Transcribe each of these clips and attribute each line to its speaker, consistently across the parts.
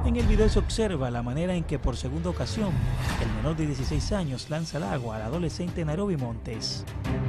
Speaker 1: En el video se observa la manera en que por segunda ocasión el menor de 16 años lanza al agua al adolescente Nairobi Montes.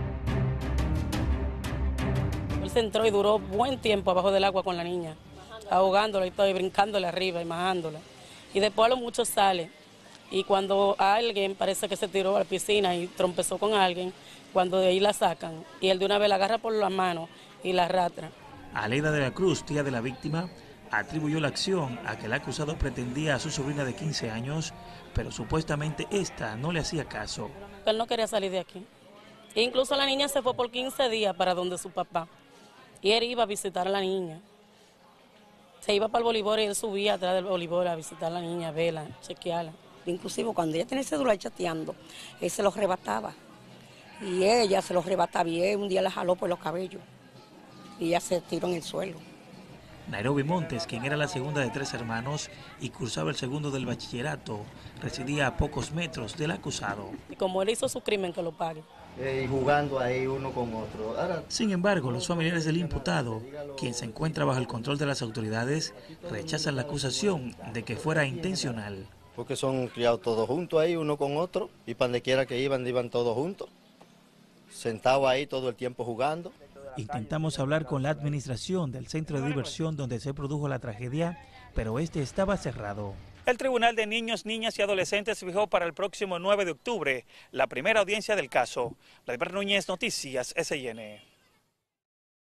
Speaker 2: Él se entró y duró buen tiempo abajo del agua con la niña, ahogándola y todo, y brincándole arriba y majándola. Y después a lo mucho sale. Y cuando alguien parece que se tiró a la piscina y trompezó con alguien, cuando de ahí la sacan, y él de una vez la agarra por las manos y la arrastra.
Speaker 1: Aleida de la Cruz, tía de la víctima, atribuyó la acción a que el acusado pretendía a su sobrina de 15 años, pero supuestamente esta no le hacía caso.
Speaker 2: Él no quería salir de aquí. E incluso la niña se fue por 15 días para donde su papá. Y él iba a visitar a la niña. Se iba para el voleibol y él subía atrás del voleibol a visitar a la niña, verla, chequearla.
Speaker 3: Inclusive cuando ella tenía ese celular chateando, él se los arrebataba. Y ella se los arrebataba y un día la jaló por los cabellos. Y ella se tiró en el suelo.
Speaker 1: Nairobi Montes, quien era la segunda de 3 hermanos y cursaba el segundo del bachillerato, residía a pocos metros del acusado.
Speaker 2: Y como él hizo su crimen, que lo pague.
Speaker 4: Y jugando ahí uno con otro.
Speaker 1: Sin embargo, los familiares del imputado, quien se encuentra bajo el control de las autoridades, rechazan la acusación de que fuera intencional.
Speaker 4: Porque son criados todos juntos ahí, uno con otro, y para donde quiera que iban todos juntos, sentados ahí todo el tiempo jugando.
Speaker 1: Intentamos hablar con la administración del centro de diversión donde se produjo la tragedia, pero este estaba cerrado. El Tribunal de Niños, Niñas y Adolescentes fijó para el próximo 9 de octubre la primera audiencia del caso. Vladimir Núñez, Noticias SIN.